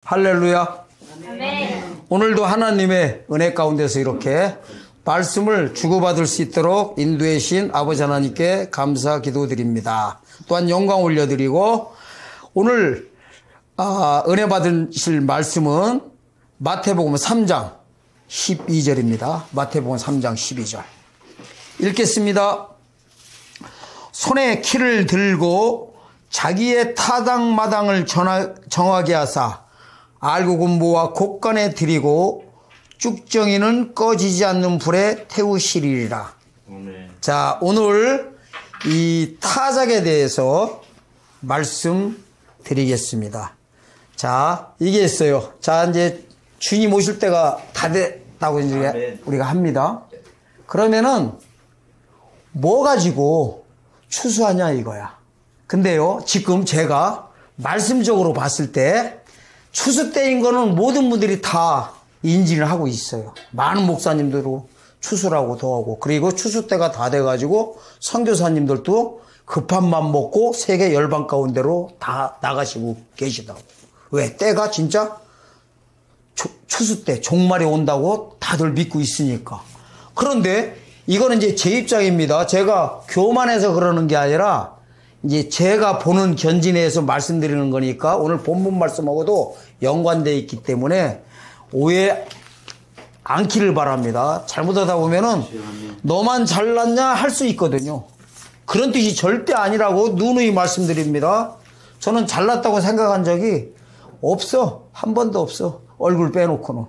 할렐루야. 아멘. 오늘도 하나님의 은혜 가운데서 이렇게 말씀을 주고받을 수 있도록 인도해 주신 아버지 하나님께 감사 기도드립니다. 또한 영광 올려드리고 오늘 은혜 받으실 말씀은 마태복음 3장 12절입니다. 마태복음 3장 12절 읽겠습니다. 손에 키를 들고 자기의 타당마당을 정하게 하사 알곡은 모아 곳간에 들이고 쭉정이는 꺼지지 않는 불에 태우시리라. 자, 오늘 이 타작에 대해서 말씀드리겠습니다. 자, 이게 있어요. 자, 이제 주님 오실 때가 다 됐다고 이제 우리가 합니다. 그러면은 뭐 가지고 추수하냐 이거야. 근데요, 지금 제가 말씀적으로 봤을 때 추수 때인 거는 모든 분들이 다 인지를 하고 있어요. 많은 목사님들도 추수라고 더하고, 그리고 추수 때가 다 돼가지고 선교사님들도 급한 맘 먹고 세계 열방 가운데로 다 나가시고 계시다고. 왜? 때가 진짜 추수 때 종말이 온다고 다들 믿고 있으니까. 그런데 이거는 이제 제 입장입니다. 제가 교만해서 그러는 게 아니라 이제 제가 보는 견진에서 말씀드리는 거니까 오늘 본문 말씀하고도 연관되어 있기 때문에 오해 않기를 바랍니다. 잘못하다 보면은 너만 잘났냐 할 수 있거든요. 그런 뜻이 절대 아니라고 누누이 말씀드립니다. 저는 잘났다고 생각한 적이 없어. 한 번도 없어. 얼굴 빼놓고는.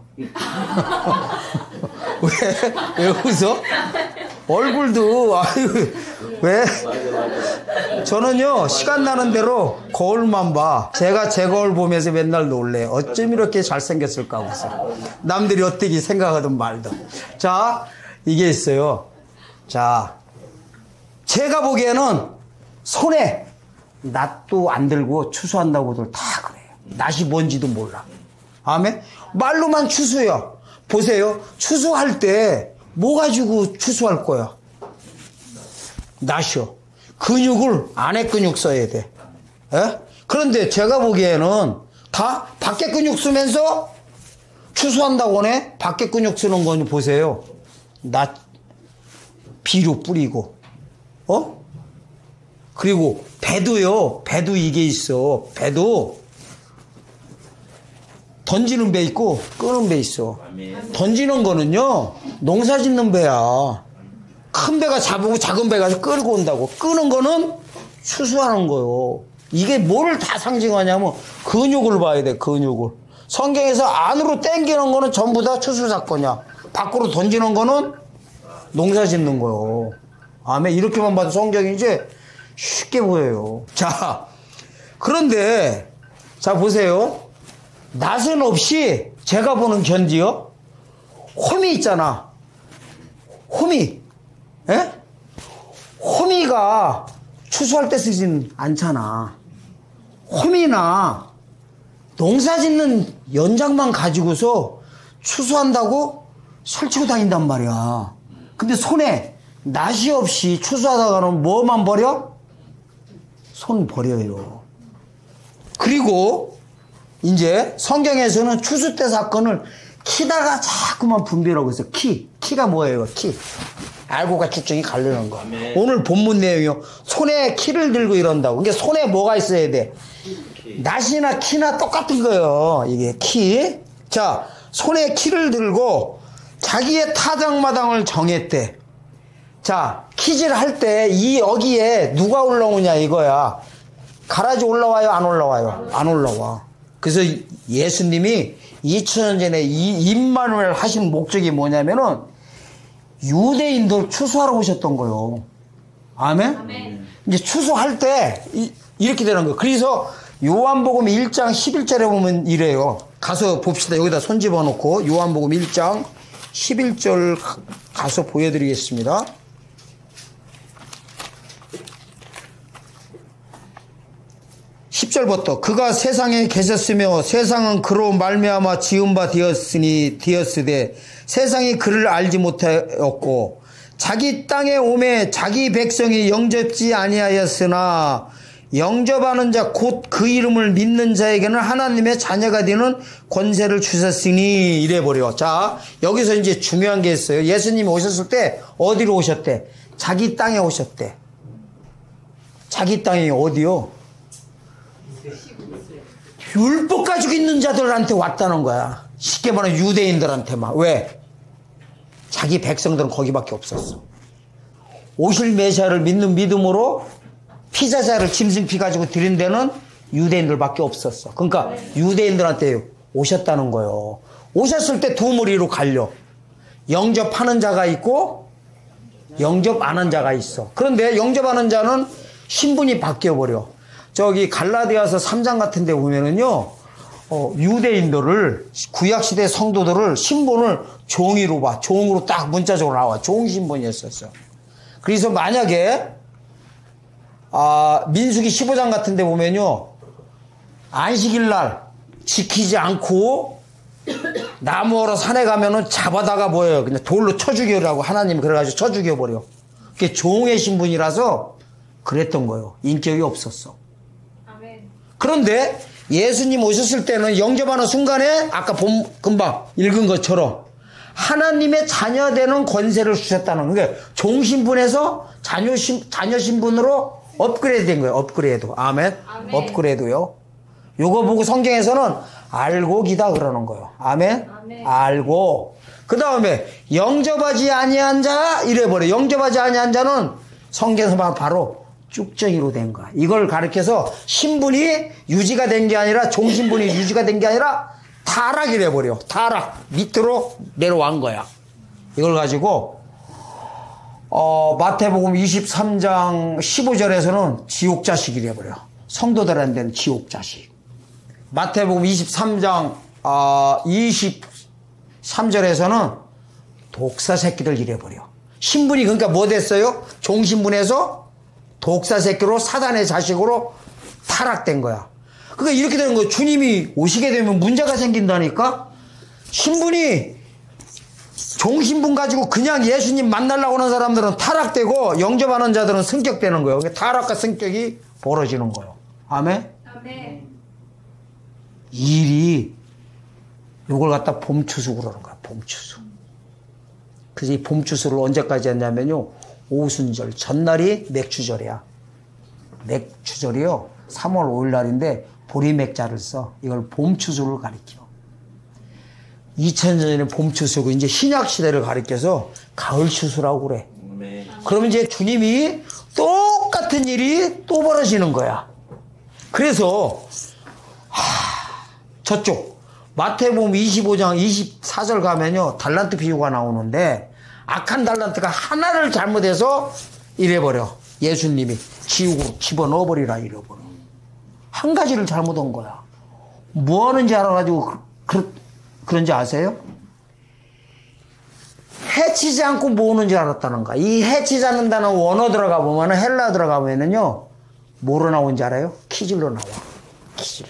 왜 웃어? 얼굴도 아유 왜? 저는요 시간 나는 대로 거울만 봐. 제가 제 거울 보면서 맨날 놀래. 어쩜 이렇게 잘생겼을까 하고서. 남들이 어떻게 생각하든 말든. 자, 이게 있어요. 자, 제가 보기에는 손에 낫도 안 들고 추수한다고들 다 그래요. 낫이 뭔지도 몰라. 아멘? 말로만 추수요. 보세요. 추수할 때 뭐 가지고 추수할 거야? 낫이요. 근육을 안에 근육 써야 돼. 에? 그런데 제가 보기에는 다 밖에 근육 쓰면서 추수한다고 하네. 밖에 근육 쓰는 건 보세요. 낫 비료 뿌리고 그리고 배도요. 배도 이게 있어. 배도 던지는 배 있고 끄는 배 있어. 던지는 거는요 농사 짓는 배야. 큰 배가 잡으고 작은 배가 끌고 온다고. 끄는 거는 추수하는 거요. 이게 뭐를 다 상징하냐면 근육을 봐야 돼. 근육을. 성경에서 안으로 당기는 거는 전부 다 추수 사건이야. 밖으로 던지는 거는 농사 짓는 거요. 아멘. 이렇게만 봐도 성경이 이제 쉽게 보여요. 자, 그런데 자 보세요. 낫은 없이 제가 보는 견지요. 호미 있잖아. 호미. 에? 호미가 추수할 때 쓰진 않잖아. 호미나 농사 짓는 연장만 가지고서 추수한다고 설치고 다닌단 말이야. 근데 손에 낫이 없이 추수하다가는 뭐만 버려? 손 버려요. 그리고 이제 성경에서는 추수 때 사건을 키다가 자꾸만 분별하고 있어요. 키가 뭐예요? 키. 알고가 쭉쭉이 가르는 거. 아멘. 오늘 본문 내용이요. 손에 키를 들고 이런다고. 그러니까 손에 뭐가 있어야 돼? 낫이나 키나 똑같은 거예요. 이게 키. 자, 손에 키를 들고 자기의 타작마당을 정했대. 자, 키질 할 때 이 여기에 누가 올라오냐 이거야. 가라지 올라와요? 안 올라와요? 안 올라와. 그래서 예수님이 2000년 전에 이 임마누엘 하신 목적이 뭐냐면은 유대인들 추수하러 오셨던 거요. 아멘? 아멘. 이제 추수할 때 이렇게 되는 거예요. 그래서 요한복음 1장 11절에 보면 이래요. 가서 봅시다. 여기다 손 집어넣고 요한복음 1장 11절 가서 보여드리겠습니다. 10절부터 그가 세상에 계셨으며 세상은 그로 말미암아 지은 바 되었으되 세상이 그를 알지 못하였고 자기 땅에 오매 자기 백성이 영접지 아니하였으나 영접하는 자 곧 그 이름을 믿는 자에게는 하나님의 자녀가 되는 권세를 주셨으니 이래버려. 자, 여기서 이제 중요한 게 있어요. 예수님이 오셨을 때 어디로 오셨대? 자기 땅에 오셨대. 자기 땅이 어디요? 율법 가지고 있는 자들한테 왔다는 거야. 쉽게 말하면 유대인들한테만. 왜? 자기 백성들은 거기밖에 없었어. 오실 메시아를 믿는 믿음으로 피자자를 짐승피 가지고 드린 데는 유대인들밖에 없었어. 그러니까 유대인들한테 오셨다는 거예요. 오셨을 때 두 무리로 갈려. 영접하는 자가 있고 영접 안 한 자가 있어. 그런데 영접하는 자는 신분이 바뀌어버려. 저기 갈라디아서 3장 같은 데 보면은요, 유대인들을, 구약시대 성도들을 신분을 종이로 봐. 종으로 딱 문자적으로 나와. 종 신분이었었어. 그래서 만약에 민수기 15장 같은 데 보면요, 안식일 날 지키지 않고 나무하러 산에 가면은 잡아다가 뭐예요? 그냥 돌로 쳐 죽여라고 하나님이 그래가지고 쳐 죽여버려. 그게 종의 신분이라서 그랬던 거예요. 인격이 없었어. 아멘. 그런데 예수님 오셨을 때는 영접하는 순간에 아까 금방 읽은 것처럼 하나님의 자녀 되는 권세를 주셨다는 거예요. 종 신분에서 자녀 신분으로 업그레이드 된 거예요. 업그레이드. 아멘. 아멘. 업그레이드요. 요거 보고 성경에서는 알고 기다 그러는 거예요. 아멘. 아멘. 알고. 그 다음에 영접하지 아니한 자 이래버려. 영접하지 아니한 자는 성경에서 바로 쭉정이로 된 거야. 이걸 가르쳐서 신분이 유지가 된 게 아니라 종신분이 유지가 된 게 아니라 타락이래 버려. 타락. 밑으로 내려간 거야. 이걸 가지고 마태복음 23장 15절에서는 지옥자식이래 버려. 성도들한테는 지옥자식. 마태복음 23장 23절에서는 독사 새끼들 이래 버려. 신분이 그러니까 뭐 됐어요? 종신분에서 독사 새끼로 사단의 자식으로 타락된 거야. 그러니까 이렇게 되는 거예요. 주님이 오시게 되면 문제가 생긴다니까? 신분이 종신분 가지고 그냥 예수님 만나려고 하는 사람들은 타락되고 영접하는 자들은 승격되는 거예요. 그러니까 타락과 승격이 벌어지는 거예요. 아멘? 아멘. 일이 요걸 갖다 봄추수 그러는 거야. 봄추수. 그래서 이 봄추수를 언제까지 했냐면요. 오순절 전날이 맥주절이야. 맥주절이요. 3월 5일 날인데 보리맥자를 써. 이걸 봄추수를 가리켜. 2000년 전에 봄추수고 이제 신약시대를 가리켜서 가을추수라고 그래. 그러면 이제 주님이 똑같은 일이 또 벌어지는 거야. 그래서 저쪽 마태복음 25장 24절 가면요. 달란트 비유가 나오는데 악한 달란트가 하나를 잘못해서 이래버려. 예수님이 지옥으로 집어넣어버리라 이래버려. 한 가지를 잘못한 거야. 뭐 하는지 알아가지고 그런지 아세요? 해치지 않고 모으는지 알았다는 거야. 이 해치지 않는다는 원어 들어가 보면은 헬라 들어가 보면은요. 뭐로 나오는지 알아요? 키질로 나와. 키질.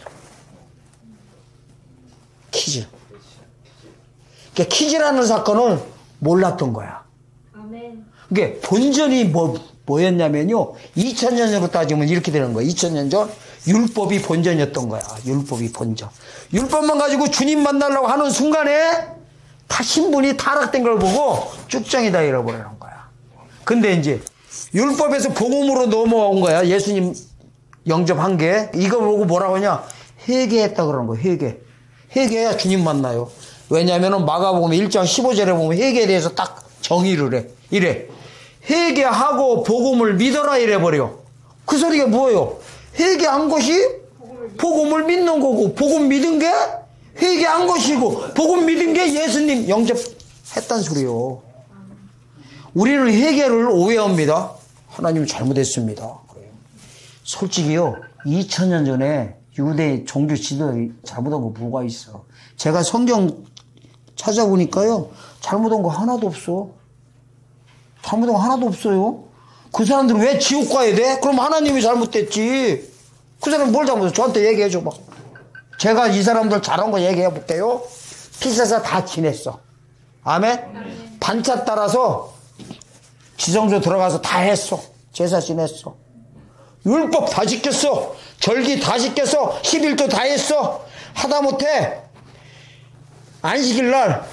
키질. 그러니까 키질하는 사건을 몰랐던 거야. 아멘. 그러니까 본전이 뭐였냐면요. 2000년 전으로 따지면 이렇게 되는 거야. 2000년 전 율법이 본전이었던 거야. 율법이 본전. 율법만 가지고 주님 만나려고 하는 순간에 다 신분이 타락된 걸 보고 쭉정이다 잃어버리는 거야. 근데 이제 율법에서 복음으로 넘어온 거야. 예수님 영접한 게. 이거 보고 뭐라고 하냐. 회개했다 그러는 거야. 회개. 회개해야 주님 만나요. 왜냐하면 마가복음 1장 15절에 보면 회개에 대해서 딱 정의를 해. 이래. 회개하고 복음을 믿어라 이래버려. 그 소리가 뭐예요? 회개한 것이 복음을 믿는 거고, 복음 믿은 게 회개한 것이고, 복음 믿은 게 예수님 영접했단 소리요. 우리는 회개를 오해합니다. 하나님 잘못했습니다. 그래요. 솔직히요, 2000년 전에 유대 종교 지도에 잘못한 거 뭐가 있어. 제가 성경 찾아보니까요, 잘못한 거 하나도 없어. 잘못한 거 하나도 없어요. 그 사람들은 왜 지옥 가야 돼? 그럼 하나님이 잘못됐지. 그 사람은 뭘 잘못했어? 저한테 얘기해 줘봐. 제가 이 사람들 잘한 거 얘기해 볼게요. 피사사 다 지냈어. 아멘? 반차 따라서 지성소 들어가서 다 했어. 제사 지냈어. 율법 다 지켰어. 절기 다 지켰어. 11조 다 했어. 하다못해 안식일 날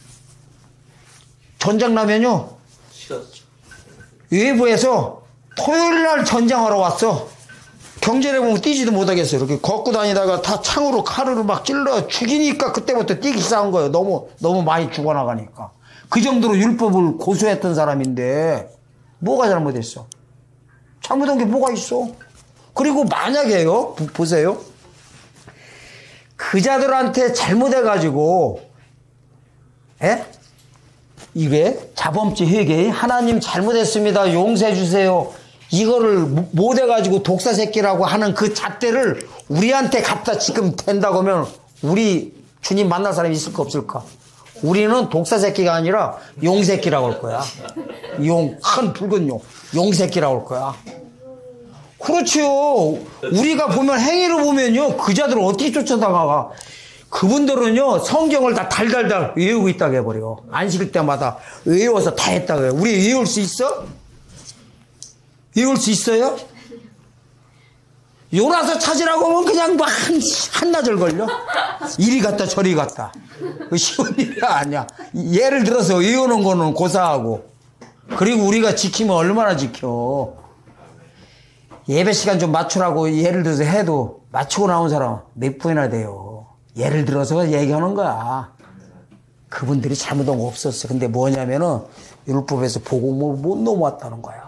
전장라면요. 외부에서 토요일 날 전장하러 왔어. 경전에 보면 뛰지도 못하겠어. 이렇게 걷고 다니다가 다 창으로 칼으로 막 찔러 죽이니까 그때부터 뛰기 시작한 거예요. 너무 많이 죽어나가니까. 그 정도로 율법을 고수했던 사람인데 뭐가 잘못했어? 잘못한 게 뭐가 있어? 그리고 만약에요, 보세요. 그자들한테 잘못해가지고, 이게 자범죄 회개, 하나님 잘못했습니다. 용서해주세요. 이거를 못해가지고 독사 새끼라고 하는 그 잣대를 우리한테 갖다 지금 댄다고 하면 우리 주님 만날 사람이 있을까 없을까? 우리는 독사 새끼가 아니라 용 새끼라고 할 거야. 큰 붉은 용 새끼라고 할 거야. 그렇지요. 우리가 보면 행위를 보면요, 그자들을 어떻게 쫓아다가 그분들은요 성경을 다 달달달 외우고 있다고 해버려. 안식일 때마다 외워서 다 했다고 해요. 우리 외울 수 있어? 외울 수 있어요? 요나서 찾으라고 하면 그냥 막 한나절 걸려. 이리 갔다 저리 갔다. 쉬운 일이 아니야. 예를 들어서 외우는 거는 고사하고, 그리고 우리가 지키면 얼마나 지켜. 예배 시간 좀 맞추라고 예를 들어서 해도 맞추고 나온 사람 몇 분이나 돼요. 예를 들어서 얘기하는 거야. 그분들이 잘못한 거 없었어. 근데 뭐냐면은 율법에서 보고 못 넘어왔다는 거야.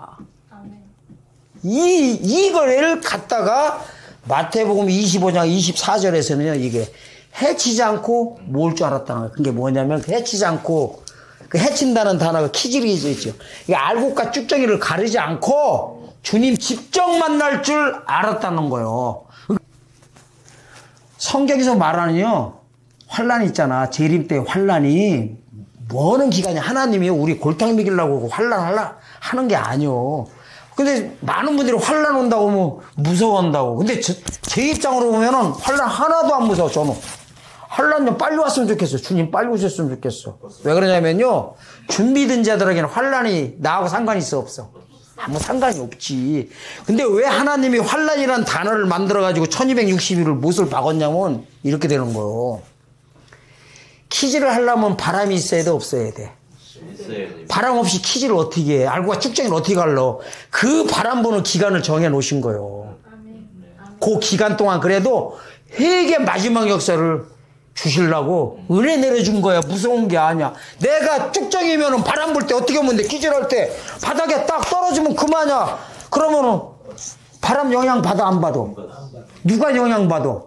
이걸 갖다가 마태복음 25장 24절에서는요, 이게 해치지 않고 모을 줄 알았다는 거예요. 그게 뭐냐면, 해치지 않고, 그 해친다는 단어가 키질이 있죠. 이게 알곡과 쭉정이를 가르지 않고 주님 직접 만날 줄 알았다는 거예요. 성경에서 말하는요, 환란이 있잖아. 재림 때 환란이 뭐는 기간이 하나님이 우리 골탕 먹이려고 환란 하는 게 아니요. 근데 많은 분들이 환란 온다고 뭐 무서워한다고. 근데 제 입장으로 보면은 환란 하나도 안 무서워. 저는 환란 좀 빨리 왔으면 좋겠어. 주님 빨리 오셨으면 좋겠어. 왜 그러냐면요, 준비된 자들에게는 환란이 나하고 상관이 있어 없어? 아무 상관이 없지. 근데 왜 하나님이 환란이라는 단어를 만들어가지고 1260일을 못을 박았냐면 이렇게 되는 거예요. 키즈를 하려면 바람이 있어야 돼, 없어야 돼? 바람 없이 키즈를 어떻게 해? 알고가 쭉정이를 어떻게 갈러? 그 바람 부는 기간을 정해 놓으신 거예요. 그 기간 동안 그래도 회개 마지막 역사를 주시려고 은혜 내려준 거야. 무서운 게 아니야. 내가 쭉정이면은 바람 불 때 어떻게 하면 돼? 기절할 때 바닥에 딱 떨어지면 그만이야. 그러면은 바람 영향 받아 안 받아? 누가 영향 받아?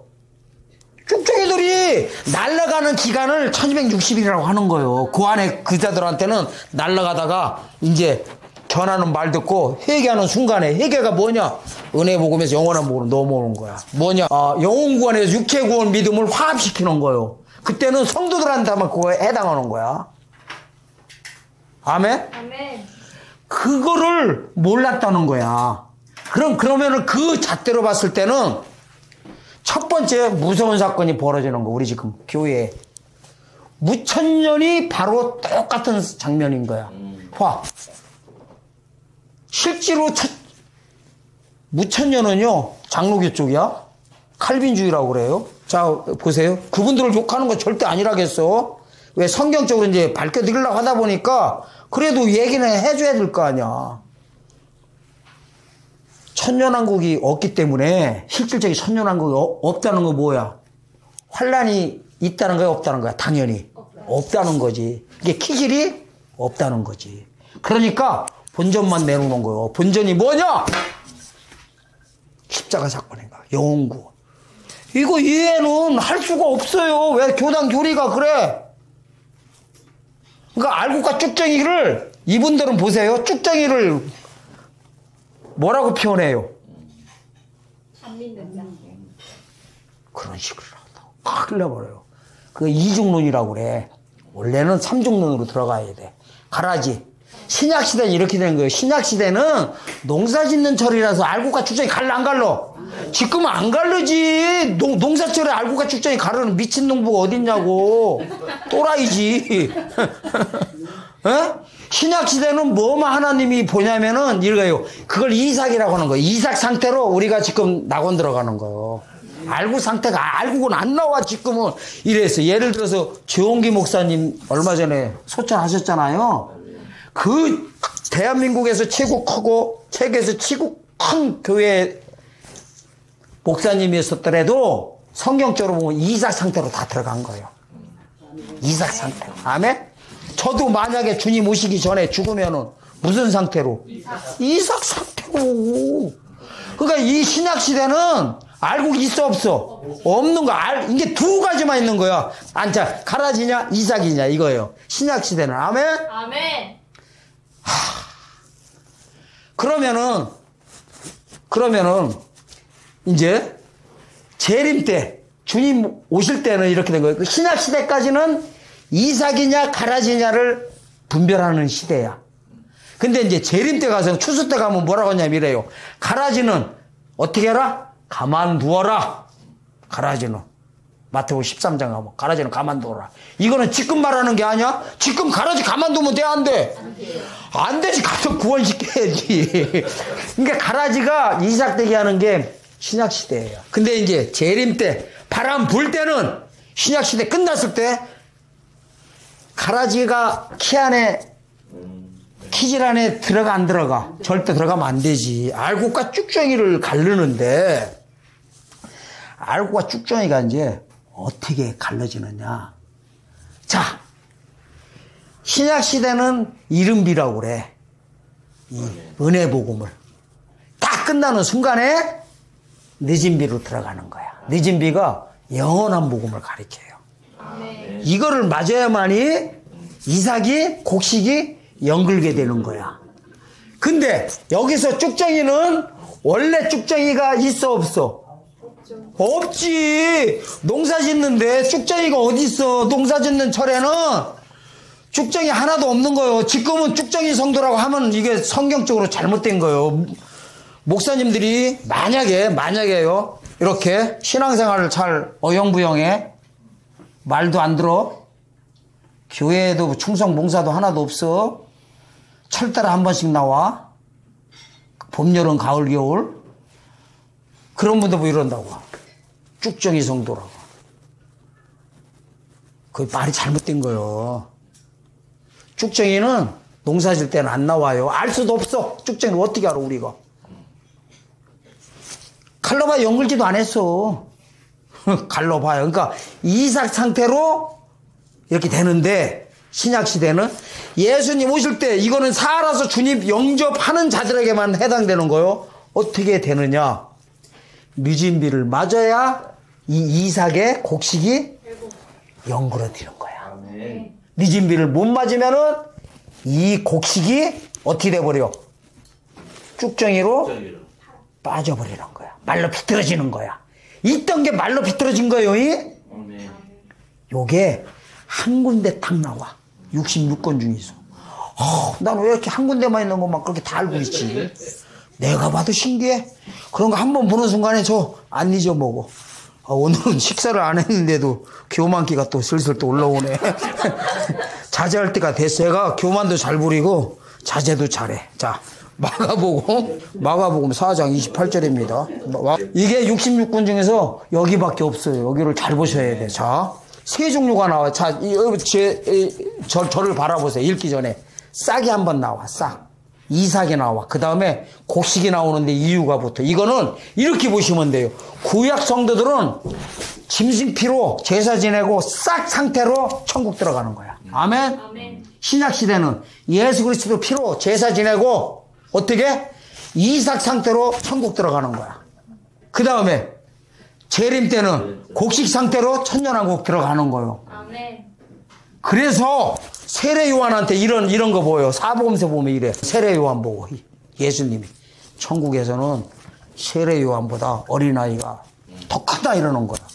쭉정이들이 날아가는 기간을 1260일이라고 하는 거예요. 그 안에 그자들한테는 날아가다가 이제 전하는 말 듣고 회개하는 순간에, 회개가 뭐냐? 은혜 복음에서 영원한 복음으로 넘어오는 거야. 뭐냐? 영혼 구원에서 육체 구원 믿음을 화합시키는 거예요. 그때는 성도들한테만 그거에 해당하는 거야. 아멘? 아멘. 그거를 몰랐다는 거야. 그러면은 그 잣대로 봤을 때는 첫 번째 무서운 사건이 벌어지는 거. 우리 지금 교회에 무천년이 바로 똑같은 장면인 거야. 봐. 실제로 무천년은요, 장로교 쪽이야. 칼빈주의라고 그래요. 자, 보세요. 그분들을 욕하는 거 절대 아니라겠어. 왜 성경적으로 이제 밝혀드리려고 하다 보니까 그래도 얘기는 해줘야 될 거 아니야. 천년왕국이 없기 때문에, 실질적인 천년왕국이 없다는 거 뭐야? 환란이 있다는 거야, 없다는 거야? 당연히 없다는 거지. 이게 키질이 없다는 거지. 그러니까 본전만 내놓는 거예요. 본전이 뭐냐? 십자가 사건인 거야. 영혼구원. 이거 이해는 할 수가 없어요. 왜 교단 교리가 그래? 그러니까 알곡과 쭉정이를, 이분들은 보세요. 쭉정이를 뭐라고 표현해요? 안 믿는 자. 그런 식으로 한다고. 큰일 나버려요. 그 이중론이라고 그래. 원래는 삼중론으로 들어가야 돼. 가라지. 신약시대는 이렇게 된 거예요. 신약시대는 농사 짓는 철이라서 알곡과 쭉정이 갈라 안 갈러? 지금은 안 갈르지. 농사철에 알곡과 쭉정이 가르는 미친 농부가 어딨냐고. 또라이지. 신약 시대는 뭐만 하나님이 보냐면은 이거예요. 그걸 이삭이라고 하는 거예요. 이삭 상태로 우리가 지금 낙원 들어가는 거예요. 알고 상태가 알고는 안 나와 지금은 이래서 예를 들어서 조홍기 목사님 얼마 전에 소천하셨잖아요. 그 대한민국에서 최고 크고 세계에서 최고 큰 교회 목사님이었더라도 성경적으로 보면 이삭 상태로 다 들어간 거예요. 이삭 상태로. 아멘? 저도 만약에 주님 오시기 전에 죽으면은 무슨 상태로? 이삭 상태로. 그러니까 이 신약 시대는 알고 있어 없어? 없는 거. 이게 두 가지만 있는 거야. 자, 가라지냐 이삭이냐 이거예요. 신약 시대는. 아멘? 아멘. 그러면은 이제 재림 때 주님 오실 때는 이렇게 된 거예요. 신약 시대까지는 이삭이냐 가라지냐를 분별하는 시대야. 근데 이제 재림 때 가서 추수 때 가면 뭐라고 하냐면 이래요. 가라지는 어떻게 해라? 가만두어라. 가라지는 마태복음 13장 가면 가라지는 가만두어라. 이거는 지금 말하는 게 아니야. 지금 가라지 가만두면 돼? 안 돼? 안 되지. 가서 구원시켜야지. 그러니까 가라지가 이삭되게 하는 게 신약 시대예요. 근데 이제 재림 때 바람 불 때는 신약 시대 끝났을 때 가라지가 키질 안에 들어가 안 들어가? 절대 들어가면 안 되지. 알곡과 쭉정이를 가르는데 알곡과 쭉정이가 이제 어떻게 갈라지느냐. 자, 신약 시대는 이른비라고 그래. 이 은혜 복음을 딱 끝나는 순간에 늦은 비로 들어가는 거야. 늦은 비가 영원한 복음을 가리켜요. 이거를 맞아야만이 이삭이 곡식이 연글게 되는 거야. 근데 여기서 쭉정이는 원래 쭉정이가 있어 없어? 없지. 농사 짓는데 쭉정이가 어디 있어? 농사 짓는 철에는 쭉정이 하나도 없는 거예요. 지금은 쭉정이 성도라고 하면 이게 성경적으로 잘못된 거예요. 목사님들이 만약에요. 이렇게 신앙생활을 잘 어영부영해. 말도 안 들어. 교회에도 충성 봉사도 하나도 없어. 철따라 한 번씩 나와. 봄, 여름, 가을, 겨울. 그런 분도 뭐 이런다고. 쭉정이 성도라고. 그 말이 잘못된 거예요. 쭉정이는 농사 질 때는 안 나와요. 알 수도 없어. 쭉정이는 어떻게 알아 우리가. 갈라봐 연글지도 안 했어. 갈라봐요. 그러니까 이삭 상태로 이렇게 되는데 신약 시대는 예수님 오실 때 이거는 살아서 주님 영접하는 자들에게만 해당되는 거요. 어떻게 되느냐? 늦은 비를 맞아야 이 이삭의 곡식이 연그러지는 거야. 늦은 비를 못 맞으면은 이 곡식이 어떻게 돼버려? 쭉정이로 빠져버리는 거야. 말로 비틀어지는 거야. 있던 게 말로 비틀어진 거예요. 요게 한 군데 딱 나와. 66권 중에서. 난 왜 이렇게 한 군데만 있는 것만 그렇게 다 알고 있지? 내가 봐도 신기해. 그런 거 한 번 보는 순간에 저 안 잊어먹어. 오늘은 식사를 안 했는데도 교만기가 또 슬슬 또 올라오네. 자제할 때가 됐어. 얘가 교만도 잘 부리고 자제도 잘해. 자, 마가복음 4장 28절입니다. 이게 66권 중에서 여기밖에 없어요. 여기를 잘 보셔야 돼. 자, 세 종류가 나와. 자, 저를 바라보세요. 읽기 전에. 싹이 한번 나와. 싹. 이삭이 나와. 그 다음에 곡식이 나오는데 이유가 붙어. 이거는 이렇게 보시면 돼요. 구약 성도들은 짐승피로 제사 지내고 싹 상태로 천국 들어가는 거야. 아멘? 아멘. 신약 시대는 예수 그리스도 피로 제사 지내고 어떻게? 이삭 상태로 천국 들어가는 거야. 그 다음에 재림 때는 곡식 상태로 천년왕국 들어가는 거예요. 아멘. 그래서 세례 요한한테 이런 거 보여요. 사복음서 보면 이래. 세례 요한 보고 예수님이 천국에서는 세례 요한보다 어린아이가 더 크다 이러는 거야.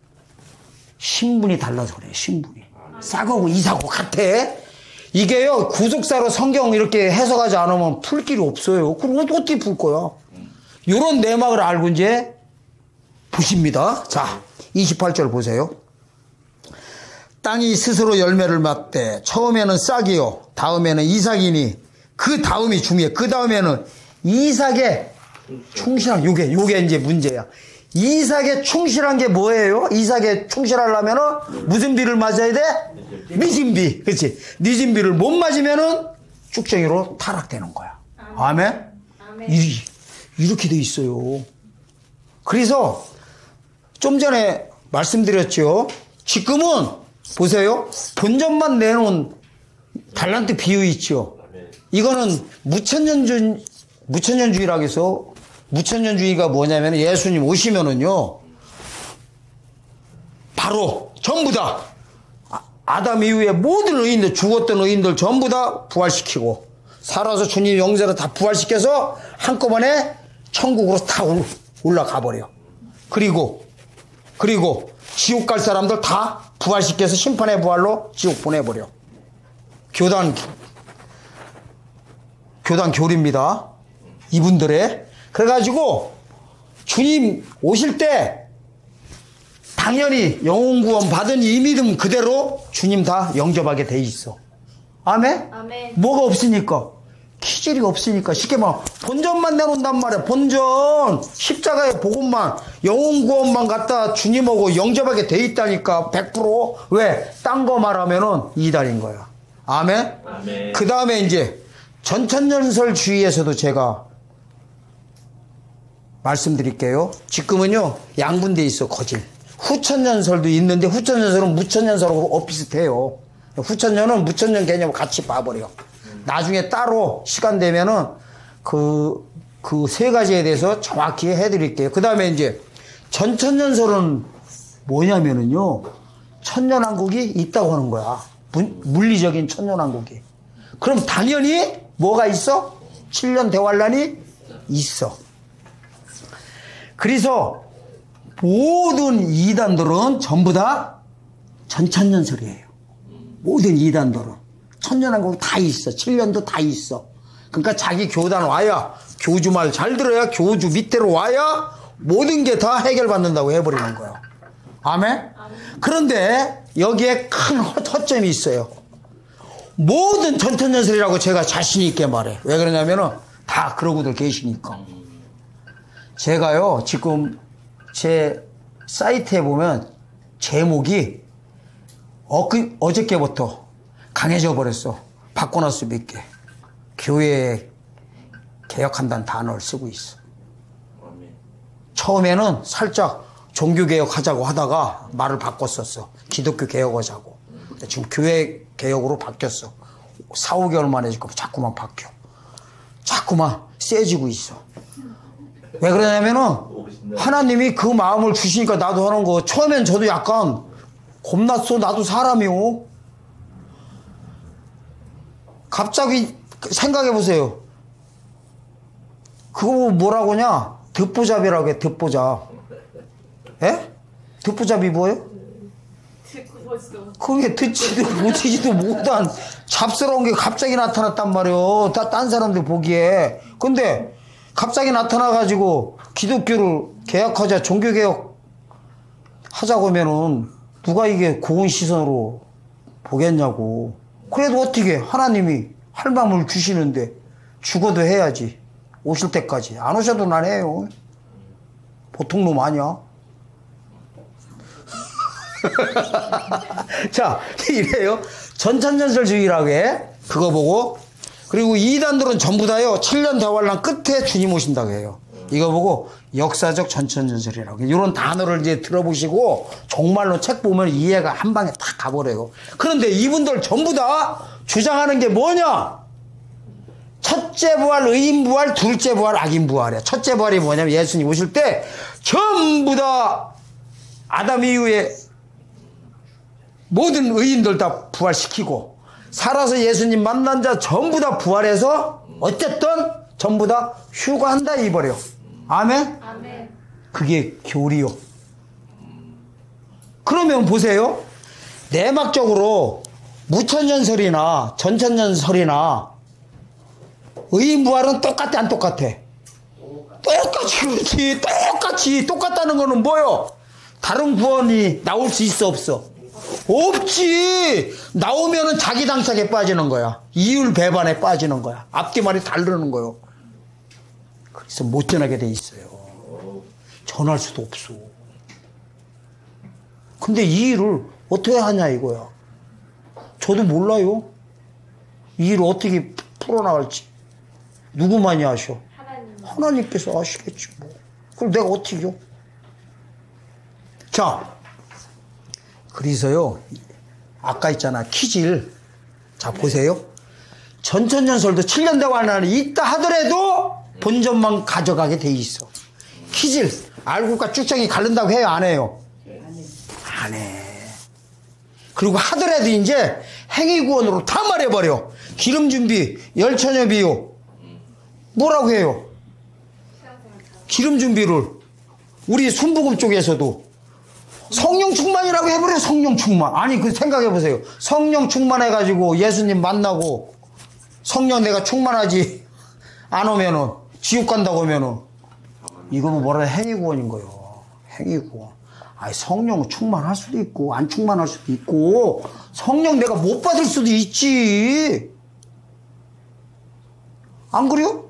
신분이 달라서 그래. 신분이. 싹하고 이삭하고 같아. 이게요 구속사로 성경 이렇게 해석하지 않으면 풀 길이 없어요. 그럼 어떻게 풀 거야? 이런 내막을 알고 이제 보십니다. 자 28절 보세요. 땅이 스스로 열매를 맺되 처음에는 싹이요 다음에는 이삭이니 그 다음이 중요해. 그 다음에는 이삭의 충실한 요게 이제 문제야. 이삭의 충실한 게 뭐예요? 이삭에 충실하려면은 무슨 비를 맞아야 돼? 늦은 비. 그렇지? 늦은 비를 못 맞으면은 쭉정이로 타락되는 거야. 아멘? 이렇게 돼 있어요. 그래서 좀 전에 말씀드렸죠. 지금은 보세요. 본전만 내놓은 달란트 비유 있죠. 이거는 무천년주의라고 해서 무천년주의가 뭐냐면 예수님 오시면은요 바로 전부 다 아담 이후에 모든 의인들 죽었던 의인들 전부 다 부활시키고 살아서 주님 영생으로 다 부활시켜서 한꺼번에 천국으로 다 올라가 버려. 그리고 지옥 갈 사람들 다 부활시켜서 심판의 부활로 지옥 보내버려. 교단 교리입니다. 이분들의. 그래가지고 주님 오실 때 당연히 영혼 구원 받은 이 믿음 그대로 주님 다 영접하게 돼 있어. 아멘? 아멘. 뭐가 없으니까? 키질이 없으니까. 쉽게 말하면 본전만 내놓는단 말이야. 본전 십자가의 복음만 영혼 구원만 갖다 주님하고 영접하게 돼 있다니까. 100%. 왜? 딴 거 말하면은 이달인 거야. 아멘? 아멘. 그 다음에 이제 전천년설 주의에서도 제가 말씀드릴게요. 지금은요 양분돼 있어. 거질. 후천년설도 있는데 후천년설은 무천년설하고 엇비슷해요. 후천년은 무천년 개념을 같이 봐버려. 나중에 따로 시간 되면은 그 세 가지에 대해서 정확히 해드릴게요. 그 다음에 이제 전천년설은 뭐냐면은요 천년왕국이 있다고 하는 거야. 물리적인 천년왕국이. 그럼 당연히 뭐가 있어? 7년 대환란이 있어. 그래서 모든 이단들은 전부 다 전천년설이에요. 모든 이단들은 천년왕국이 다 있어. 7년도 다 있어. 그러니까 자기 교단 와야 교주 말 잘 들어야 교주 밑으로 와야 모든 게 다 해결받는다고 해버리는 거야. 아멘? 그런데 여기에 큰 허점이 있어요. 모든 전천년설이라고 제가 자신 있게 말해. 왜 그러냐면은 다 그러고들 계시니까. 제가요 지금 제 사이트에 보면 제목이 어저께부터 강해져 버렸어. 바꿔놨어 몇 개. 교회 개혁한다는 단어를 쓰고 있어. 처음에는 살짝 종교개혁 하자고 하다가 말을 바꿨었어. 기독교 개혁하자고. 지금 교회 개혁으로 바뀌었어. 4, 5개월 만에 지금 자꾸만 바뀌어. 자꾸만 세지고 있어. 왜 그러냐면은 하나님이 그 마음을 주시니까 나도 하는 거. 처음엔 저도 약간 겁났어. 나도 사람이요. 갑자기 생각해 보세요. 그거 뭐라고 하냐? 듣보잡이라고 해. 듣보잡. 예? 듣보잡이 뭐예요? 그게 듣지도 못하지도 못한 잡스러운 게 갑자기 나타났단 말이에요. 딴 사람들 보기에. 근데 갑자기 나타나가지고 기독교를 개혁하자, 종교개혁 하자고 하면은 누가 이게 고운 시선으로 보겠냐고. 그래도 어떻게 하나님이 할 마음을 주시는데 죽어도 해야지. 오실 때까지. 안 오셔도 난 해요. 보통 놈 아니야. 자, 이래요. 전천년설주의라고 해. 그거 보고. 그리고 이단들은 전부 다요 7년 대환란 끝에 주님 오신다고 해요. 이거 보고 역사적 전천년설이라고. 이런 단어를 이제 들어보시고 정말로 책 보면 이해가 한 방에 딱 가버려요. 그런데 이분들 전부 다 주장하는 게 뭐냐? 첫째 부활, 의인 부활, 둘째 부활, 악인 부활이야. 첫째 부활이 뭐냐면 예수님 오실 때 전부 다 아담 이후에 모든 의인들 다 부활시키고 살아서 예수님 만난 자 전부 다 부활해서 어쨌든 전부 다 휴가한다 이버려. 아멘? 아멘. 그게 교리요. 그러면 보세요. 내막적으로 무천년설이나 전천년설이나 의인부활은 똑같아 안 똑같아? 똑같이 그렇지. 똑같이. 똑같다는 거는 뭐요? 다른 구원이 나올 수 있어 없어? 없지. 나오면은 자기 당착에 빠지는 거야. 이율 배반에 빠지는 거야. 앞뒤말이 다르는 거요. 그래서 못 전하게 돼 있어요. 전할 수도 없어. 근데 이 일을 어떻게 하냐 이거야. 저도 몰라요. 이 일을 어떻게 풀어나갈지. 누구만이 아셔? 하나님께서 아시겠지 뭐. 그럼 내가 어떻게 해요? 자, 그래서요, 아까 있잖아, 키질. 자, 보세요. 전천전설도 7년 대관안이 있다 하더라도 본전만 가져가게 돼 있어. 키질. 알굴과 쭉정이 가른다고 해요, 안 해요? 안 해. 그리고 하더라도 이제 행위구원으로 다 말해버려. 기름 준비, 열처녀 비유. 뭐라고 해요? 기름 준비를. 우리 순복음 쪽에서도 성령 충만이라고 해버려요. 성령 충만. 아니 그 생각해보세요. 성령 충만해가지고 예수님 만나고 성령 내가 충만하지 안 오면은 지옥 간다고 하면은 이거는 뭐라 행위구원인 거예요. 행위구원. 아니 성령 충만할 수도 있고 안 충만할 수도 있고 성령 내가 못 받을 수도 있지. 안 그래요?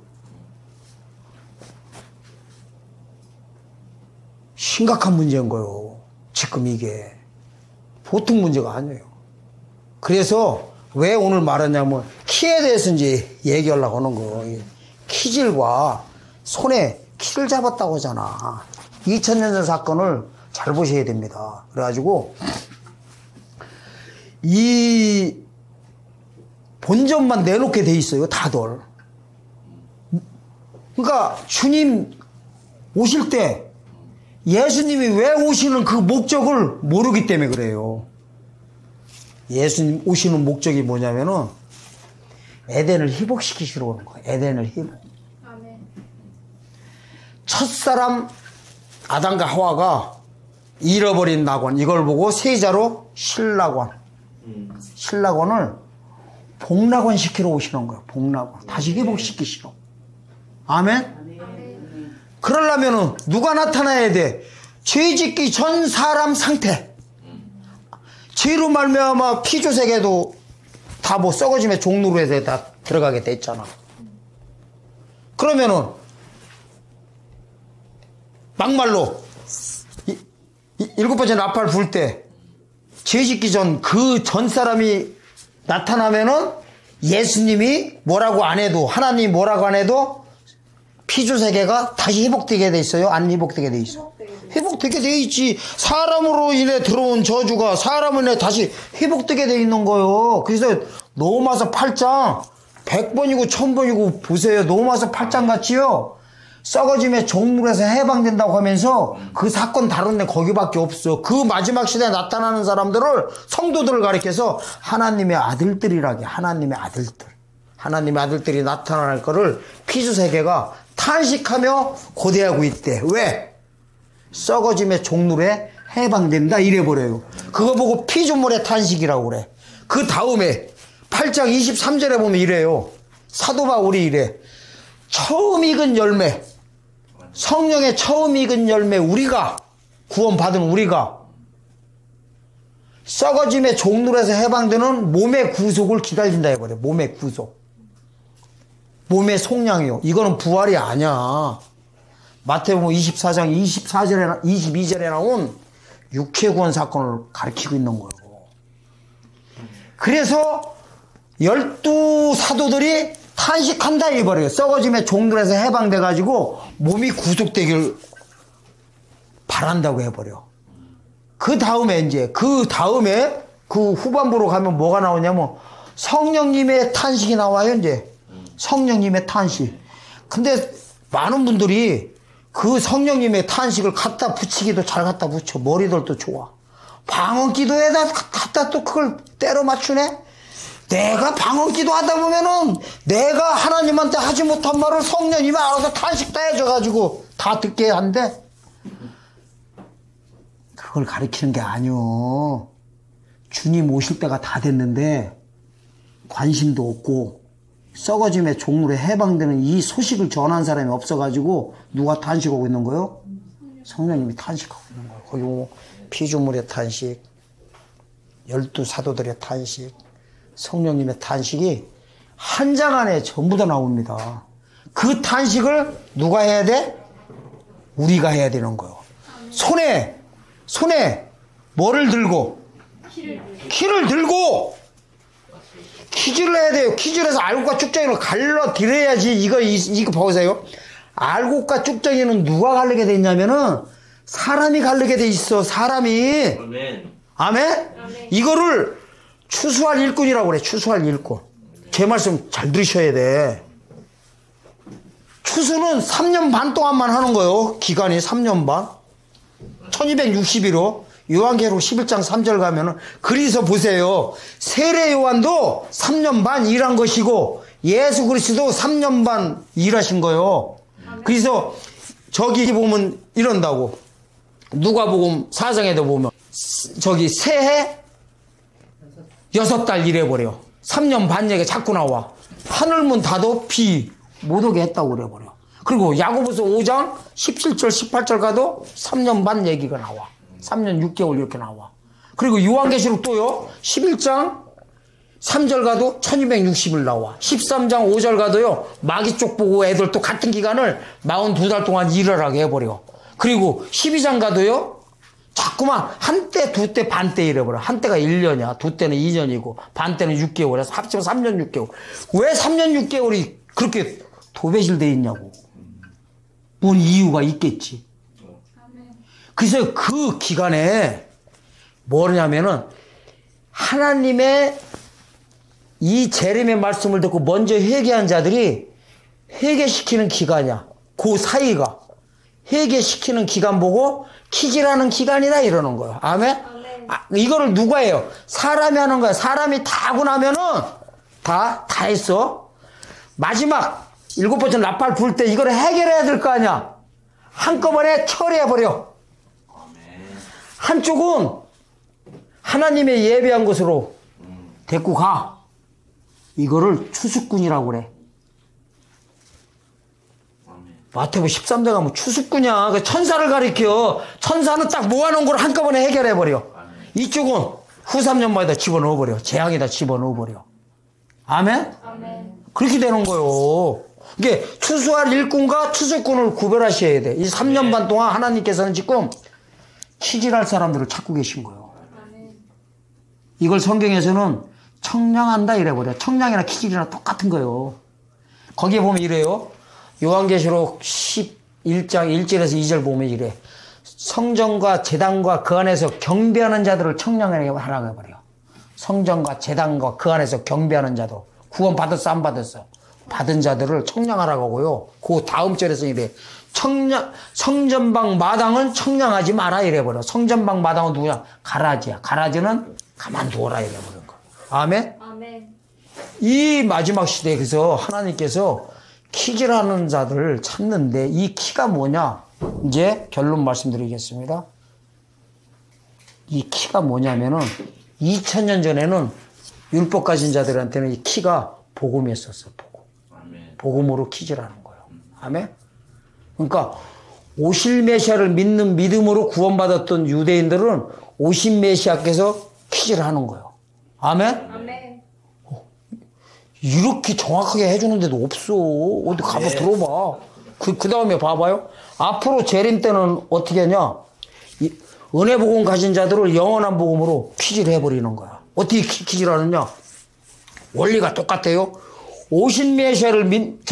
심각한 문제인 거예요. 지금 이게 보통 문제가 아니에요. 그래서 왜 오늘 말하냐면 키에 대해서 이제 얘기하려고 하는 거. 키질과 손에 키를 잡았다고 하잖아. 2000년 전 사건을 잘 보셔야 됩니다. 그래가지고 이 본전만 내놓게 돼 있어요. 다들. 그러니까 주님 오실 때 예수님이 왜 오시는 그 목적을 모르기 때문에 그래요. 예수님 오시는 목적이 뭐냐면은 에덴을 회복시키시러 오는 거예요. 에덴을 회복. 아멘. 첫사람 아담과 하와가 잃어버린 낙원, 이걸 보고 세자로 신락원, 신락원을 복락원 시키러 오시는 거예요. 복락원. 다시 회복시키시러. 아멘? 그러려면은 누가 나타나야 돼? 죄 짓기 전 사람 상태. 죄로 말미암아 피조세계도 다 뭐 썩어짐의 종로로 해서 다 들어가게 됐잖아. 그러면은 막말로 일곱 번째 나팔 불 때 죄 짓기 전 그 전 사람이 나타나면은 예수님이 뭐라고 안 해도 하나님이 뭐라고 안 해도 피조세계가 다시 회복되게 돼 있어요? 안 회복되게 돼 있어? 회복되게 돼 있지. 사람으로 인해 들어온 저주가 사람으로 인해 다시 회복되게 돼 있는 거예요. 그래서 로마서 8장 100번이고 1000번이고 보세요. 로마서 8장 같이요. 썩어짐의 종물에서 해방된다고 하면서 그 사건 다룬 데 거기밖에 없어. 그 마지막 시대에 나타나는 사람들을 성도들을 가리켜서 하나님의 아들들이라게. 하나님의 아들들. 하나님의 아들들이 나타날 거를 피조세계가 탄식하며 고대하고 있대. 왜? 썩어짐의 종물에 해방된다 이래버려요. 그거 보고 피조물의 탄식이라고 그래. 그 다음에 8장 23절에 보면 이래요. 사도 바울이 이래. 처음 익은 열매, 성령의 처음 익은 열매, 우리가 구원받은 우리가 썩어짐의 종물에서 해방되는 몸의 구속을 기다린다 해버려. 몸의 구속. 몸의 속량이요. 이거는 부활이 아니야. 마태복음 24장 22절에 나온 육체 구원 사건을 가리키고 있는 거예요. 그래서 12 사도들이 탄식한다 이버려요. 썩어짐의 종들에서 해방돼가지고 몸이 구속되길 바란다고 해버려. 그 다음에 그 후반부로 가면 뭐가 나오냐면 성령님의 탄식이 나와요. 이제 성령님의 탄식. 근데 많은 분들이 그 성령님의 탄식을 갖다 붙이기도 잘 갖다 붙여. 머리들도 좋아. 방언 기도에다 갖다 또 그걸 때려 맞추네. 내가 방언 기도하다 보면은 내가 하나님한테 하지 못한 말을 성령님이 알아서 탄식 다 해줘가지고 다 듣게 한대. 그걸 가리키는 게 아니오. 주님 오실 때가 다 됐는데 관심도 없고 썩어짐의 종물에 해방되는 이 소식을 전한 사람이 없어가지고 누가 탄식하고 있는 거요? 성령님이 탄식하고 있는 거예요. 거기 뭐 피조물의 탄식. 12 사도들의 탄식, 성령님의 탄식이 한 장 안에 전부 다 나옵니다. 그 탄식을 누가 해야 돼? 우리가 해야 되는 거예요. 손에 뭐를 들고? 키를 들고 키질을 해야 돼요. 키질해서 알곡과 쭉정이를 갈라 드려야지. 이거 보세요. 알곡과 쭉정이는 누가 가르게 돼 있냐면은 사람이 가르게 돼 있어. 사람이. 아멘. 아멘? 이거를 추수할 일꾼이라고 그래. 추수할 일꾼. 제 말씀 잘 들으셔야 돼. 추수는 3년 반 동안만 하는 거예요. 기간이 3년 반. 1260일로. 요한계시록 11장 3절 가면은 그리서 보세요. 세례 요한도 3년 반 일한 것이고 예수 그리스도 3년 반 일하신 거예요. 그래서 저기 보면 이런다고. 누가복음 4장에도 보면 저기 새해 6달 일해버려. 3년 반 얘기 자꾸 나와. 하늘문 닫어 비 못 오게 했다고 그래버려. 그리고 야고보서 5장 17절 18절 가도 3년 반 얘기가 나와. 3년 6개월 이렇게 나와. 그리고 요한계시록 또요. 11장 3절 가도 1260일 나와. 13장 5절 가도요. 마귀 쪽 보고 애들 또 같은 기간을 42달 동안 일을 하게 해버려. 그리고 12장 가도요. 자꾸만 한때, 두때, 반때 이래버려. 한때가 1년이야. 두때는 2년이고 반때는 6개월이야. 합치면 3년 6개월. 왜 3년 6개월이 그렇게 도배질돼 있냐고. 뭔 이유가 있겠지. 그래서 그 기간에 뭐냐면은 하나님의 이 재림의 말씀을 듣고 먼저 회개한 자들이 회개시키는 기간이야. 그 사이가 회개시키는 기간 보고 키질하는 기간이다 이러는 거예요. 아멘? 이거를 누가 해요? 사람이 하는 거야. 사람이 다 하고 나면은 다 했어. 마지막 7번째 나팔 불 때 이거를 해결해야 될 거 아니야. 한꺼번에 처리해버려. 한쪽은 하나님의 예배한 곳으로 데리고 가. 이거를 추수꾼이라고 그래. 마태복음 13장 가면 추수꾼이야. 그 천사를 가리켜. 천사는 딱 모아놓은 걸 한꺼번에 해결해버려. 이쪽은 후 3년마다 집어넣어버려. 재앙에다 집어넣어버려. 아멘? 아멘. 그렇게 되는 거요. 이게 추수할 일꾼과 추수꾼을 구별하셔야 돼. 이 3년 반 동안 하나님께서는 지금 키질할 사람들을 찾고 계신 거예요. 이걸 성경에서는 청량한다 이래버려. 청량이나 키질이나 똑같은 거예요. 거기에 보면 이래요. 요한계시록 11장 1절에서 2절 보면 이래. 성전과 제단과 그 안에서 경배하는 자들을 청량하게 하라고 해버려. 성전과 제단과 그 안에서 경배하는 자도 구원 받았어 안 받았어? 받은 자들을 청량하라고 하고요. 그 다음 절에서 이래. 성전방 마당은 청량하지 마라 이래버려. 성전방 마당은 누구냐? 가라지야. 가라지는 가만두어라 이래버린 거. 아멘? 아멘. 이 마지막 시대에 그래서 하나님께서 키질하는 자들을 찾는데 이 키가 뭐냐? 이제 결론 말씀드리겠습니다. 이 키가 뭐냐면은 2000년 전에는 율법 가진 자들한테는 이 키가 복음이었었어. 복음. 아멘. 복음으로 키질하는 거예요. 아멘? 그러니까 오실 메시아를 믿는 믿음으로 구원받았던 유대인들은 오신 메시아께서 키질하는 거예요. 아멘? 아멘. 이렇게 정확하게 해주는 데도 없어. 어디 가서 들어봐. 그 다음에 봐봐요. 앞으로 재림 때는 어떻게 하냐? 은혜 복음 가진 자들을 영원한 복음으로 키질해버리는 거야. 어떻게 키질하느냐? 원리가 똑같아요. 오신 메시아를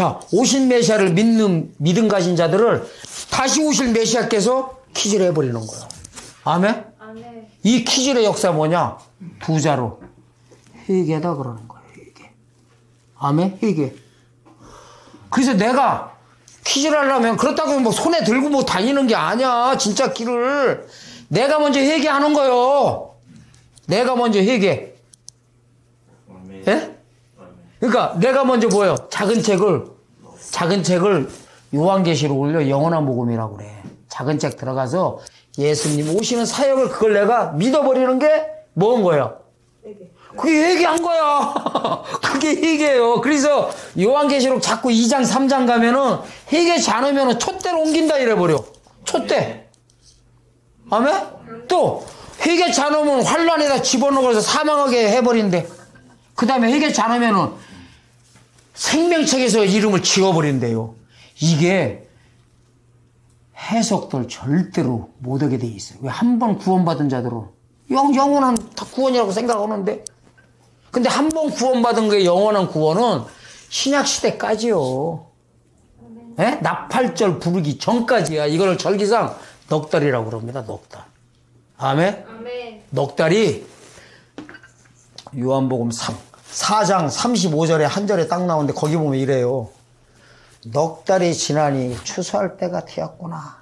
믿는 믿음 가진 자들을 다시 오실 메시아께서 키질해버리는 거야. 아멘? 아멘. 이 키질의 역사 뭐냐? 두 자로. 회개다 그러는 거야. 회개. 아멘? 회개. 그래서 내가 키질하려면 그렇다고 뭐 손에 들고 뭐 다니는 게 아니야. 진짜 길을. 내가 먼저 회개하는 거요. 내가 먼저 회개. 예? 그러니까 내가 먼저 뭐요? 작은 책을 요한계시록 올려 영원한 복음이라고 그래. 작은 책 들어가서 예수님 오시는 사역을 그걸 내가 믿어버리는 게 뭔 거예요? 그게 회개한 거야. 그게 회개예요. 그래서 요한계시록 자꾸 2장 3장 가면은 회개치 않으면은 촛대로 옮긴다 이래버려. 촛대. 아멘? 또 회개치 않으면 환란에다 집어넣어서 사망하게 해버린대. 그 다음에 회개치 않으면은 생명책에서 이름을 지워버린대요. 이게 해석들 절대로 못하게 돼 있어요. 왜 한 번 구원받은 자들은 영원한 다 구원이라고 생각하는데, 근데 한 번 구원받은 게 영원한 구원은 신약시대까지요. 예? 나팔절 부르기 전까지야. 이걸 절기상 넉달이라고 그럽니다. 넉달. 아멘? 아멘. 넉달이 요한복음 4장 35절에 한 절에 딱 나오는데 거기 보면 이래요. 넉달이 지나니 추수할 때가 되었구나.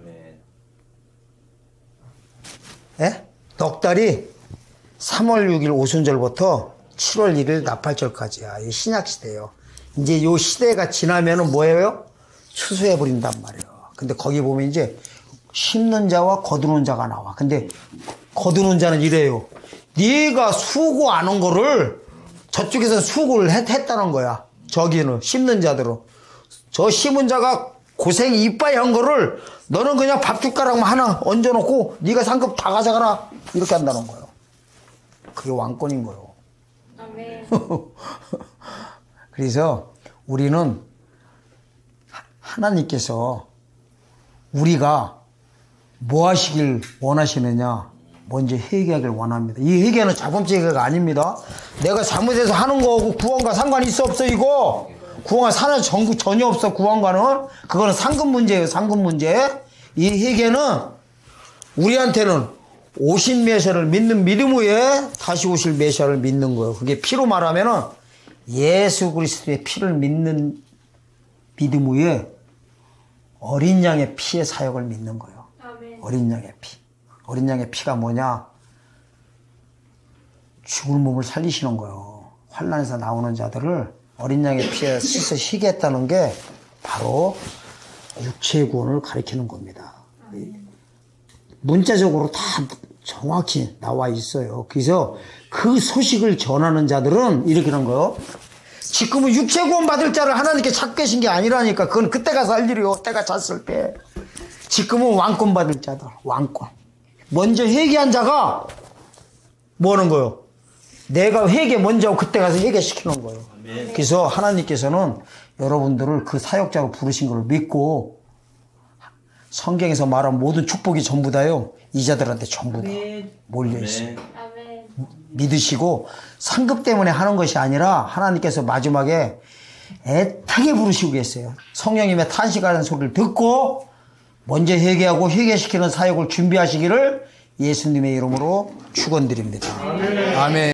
예? 넉달이 3월 6일 오순절부터 7월 1일 나팔절까지야. 이 신약시대예요. 이제 요 시대가 지나면은 뭐예요? 추수해버린단 말이에요. 근데 거기 보면 이제 심는 자와 거두는 자가 나와. 근데 거두는 자는 이래요. 네가 수고 안 한 거를 저쪽에서 수고를 했다는 거야. 저기는 심는 자들은. 저 심은 자가 고생이 이빠이 한 거를 너는 그냥 밥숟가락만 하나 얹어놓고 네가 상급 다 가져가라. 이렇게 한다는 거예요. 그게 왕권인 거예요. 아멘. 그래서 우리는 하나님께서 우리가 뭐 하시길 원하시느냐? 먼저 회개하길 원합니다. 이 회개는 자범죄 회개가 아닙니다. 내가 잘못해서 하는 거하고 구원과 상관이 있어 없어 이거? 구원과 상관 전혀 없어. 구원과는 그거는 상급 문제예요. 상급 문제. 이 회개는 우리한테는 오신 메시아를 믿는 믿음 후에 다시 오실 메시아를 믿는 거예요. 그게 피로 말하면은 예수 그리스도의 피를 믿는 믿음 후에 어린 양의 피의 사역을 믿는 거예요. 아멘. 어린 양의 피. 어린 양의 피가 뭐냐? 죽을 몸을 살리시는 거예요. 환난에서 나오는 자들을 어린 양의 피에 씻어 쉬게 했다는 게 바로 육체의 구원을 가리키는 겁니다. 문자적으로 다 정확히 나와 있어요. 그래서 그 소식을 전하는 자들은 이렇게 하는 거예요. 지금은 육체 구원 받을 자를 하나님께 찾고 계신 게 아니라니까. 그건 그때 가서 할 일이요. 때가 찼을 때. 지금은 왕권 받을 자들. 왕권. 먼저 회개한 자가 뭐 하는 거예요? 내가 회개 먼저 하고 그때 가서 회개시키는 거예요. 그래서 하나님께서는 여러분들을 그 사역자로 부르신 걸 믿고 성경에서 말한 모든 축복이 전부 다요. 이자들한테 전부 다 몰려있어요. 아멘. 믿으시고 상급 때문에 하는 것이 아니라 하나님께서 마지막에 애타게 부르시고 계세요. 성령님의 탄식하는 소리를 듣고 먼저 회개하고 회개시키는 사역을 준비하시기를 예수님의 이름으로 축원드립니다. 아멘.